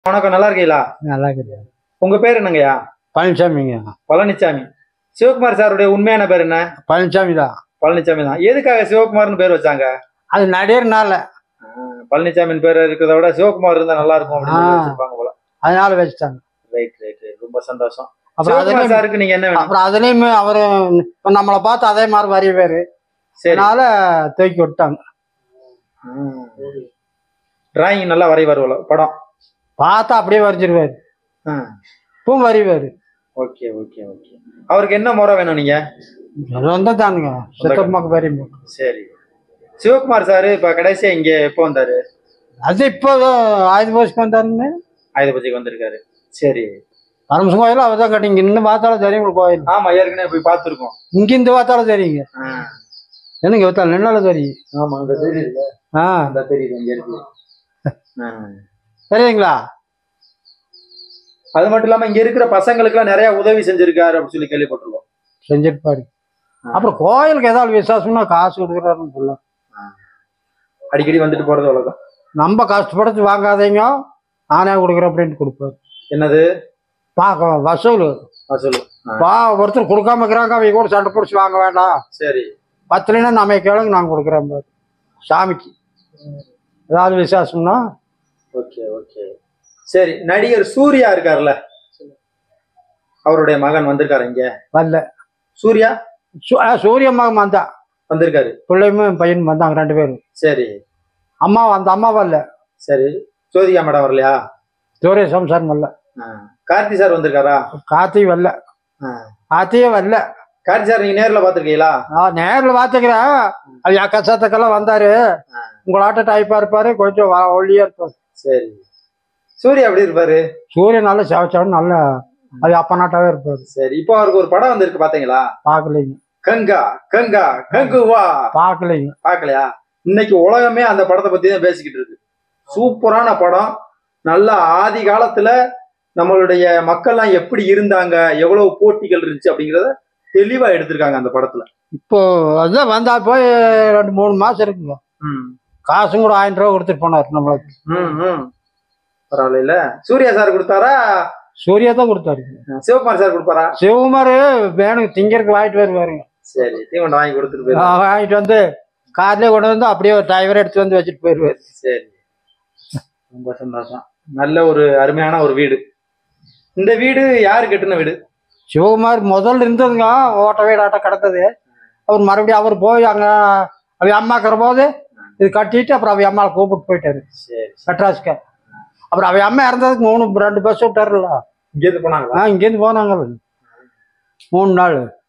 வணக்கம், நல்லா இருக்கீங்களா? நல்லா இருக்குது. உங்க பேர் என்னங்கய்யா? பழனிசாமிங்க. பழனிசாமி. சிவகுமார் சாருடைய உண்மையான பேர் என்ன? பழனிசாமி தான். பழனிசாமி தான். எதுக்காக சிவகுமார்னு பேர் வச்சாங்க? அது நடிகர்னால. பழனிசாமின்னு பேர் இருக்கிறத விட சிவகுமார் இருந்தா நல்லா இருக்கும் அப்படின்னு வச்சிருப்பாங்க போல. அதனால வச்சுட்டாங்க. Right right right. ரொம்ப சந்தோஷம். அப்புறம் சாருக்கு நீங்க என்ன வேணும்? அப்புறம் அதுலயுமே அவரு நம்மளை பார்த்து அதே மாதிரி வரைவாரு. அதனால தூக்கி விட்டாங்க. டிராயிங் நல்லா வரைவாரு. படம் பார்த்தா அப்படியே வரைஞ்சிருவாரு. இப்பவும் வரைவாரு. Okay okay okay. அவருக்கு என்ன முறை வேணும் நீங்க? சொந்தம் தானுங்க, சுத்தமாக்கு வரையும். சரி. சிவகுமார் சாரு இப்ப கடைசியா இங்க எப்போ வந்தாரு? அது இப்போ ஆயுத பூஜைக்கு வந்தாருன்னு. ஆயுத பூஜைக்கு வந்திருக்காரு. சரி. பரமசிவம் கோயிலும் அவர் தான் கட்டிங்க. இன்னும் பார்த்தாலும் தெரியும் கோயில். ஆமா, ஏற்கனவே போய் பார்த்துருக்கோம். இங்க இருந்து பார்த்தாலும் தெரியுங்க. என்னங்க பார்த்தாலும் நின்னாலும் தெரியும். ஆமா, அங்க தெரியுது. அந்த தெரியுது இங்க இருக்கு. தெரியுங்களா? அது மட்டும் இல்லாம இங்க இருக்கிற பசங்களுக்கு எல்லாம் நிறைய உதவி செஞ்சிருக்காரு அப்படின்னு சொல்லி கேள்விப்பட்டிருக்கோம். செஞ்சிருப்பாரு. அப்புறம் கோயிலுக்கு ஏதாவது விசேஷம்னா காசு கொடுக்குறாருன்னு சொல்ல. அடிக்கடி வந்துட்டு போறது அவ்வளவுதான். நம்ம கஷ்டப்படுத்தி வாங்காதீங்க, நானே கொடுக்குறேன் அப்படின்ட்டு கொடுப்பாரு. என்னது? வசூல். வசூல். ஒருத்தர் கொடுக்காம இருக்கிறாங்க, அவங்க கூட சண்டை பிடிச்சி வாங்க வேண்டாம். சரி. 10 நம்ம கேளுங்க, நாங்க கொடுக்குறோம் பாரு சாமிக்கு ஏதாவது விசேஷம்னா. Okay okay. சரி. நடிகர் சூர்யா இருக்காருல்ல, அவருடைய மகன் வந்திருக்காரு இங்க? வரல. சூர்யா? சூரிய மகன் வந்தா வந்திருக்காரு. பிள்ளையும் பையனும் வந்தாங்க 2 பேரும். சரி. அம்மா அந்த அம்மா வரல. சரி. ஜோதிகா மேடம் வரலையா? சூரிய சம்சாரம் வரல. கார்த்தி சார் வந்திருக்காரா? கார்த்தி வரல. கார்த்தியே வரல. கார்த்தி சார் நீங்க நேர்ல பாத்துருக்கீங்களா? நேரில் பாத்துக்கிறேன். அது கஷ்டத்துக்கெல்லாம் வந்தாரு. உங்களாட்ட டைப்பா இருப்பாரு, கொஞ்சம் ஒல்லியா இருப்பாரு. சரி. சூர்யா எப்படி இருப்பாரு? சூரியன் நல்ல சேவச்சாவும் நல்ல அது அப்ப நாட்டாவே இருப்பாரு. சரி. இப்போ அவருக்கு ஒரு படம் வந்திருக்கு, பாத்தீங்களா? பாக்கலைங்க. கங்கா கங்கா கங்குவா. பாக்கலைங்க. பாக்கலையா? இன்னைக்கு உலகமே அந்த படத்தை பத்தி தான் பேசிக்கிட்டு இருக்கு. சூப்பரான படம். நல்ல ஆதி காலத்துல நம்மளுடைய மக்கள்லாம் எப்படி இருந்தாங்க, எவ்வளவு போட்டிகள் இருந்துச்சு அப்படிங்கறத தெளிவா எடுத்திருக்காங்க அந்த படத்துல. இப்போ அதுதான் வந்தா போய் 2-3 மாசம் இருக்குங்க. காசும் கூட 1000 ரூபா கொடுத்துட்டு போனாரு நம்மளுக்கு. பரவாயில்ல. சூர்யா சார் கொடுத்தாரா? சூர்யா தான் கொடுத்தாரு. சிவகுமார் சார் கொடுப்பாரா? சிவகுமார் வேணும் திங்கருக்கு வாங்கிட்டு வருவாருங்க. சரி. தீவனம் வாங்கி கொடுத்துட்டு வாங்கிட்டு வந்து கார்லயே கொண்டு வந்து அப்படியே ஒரு டிரைவர் எடுத்து வந்து வச்சுட்டு போயிருவாரு. சரி. ரொம்ப சந்தோஷம். நல்ல ஒரு அருமையான ஒரு வீடு. இந்த வீடு யாரு கட்டின வீடு? சிவகுமார் முதல்ல இருந்ததுங்க, ஓட்ட வீடாட்ட கிடந்தது. அவர் மறுபடியும் அவர் போய் அங்க அவ அம்மாக்கிற போது இது கட்டிட்டு அப்புறம் அவ அம்மாவை கூப்பிட்டு போயிட்டாரு மெட்ராஸ்க்கு. அப்புறம் அவ அம்மா இறந்ததுக்கு 2 பஸ் விட்டாருல்ல. இங்கேருந்து போனாங்களா? இங்கேருந்து போனாங்க 3 நாள்.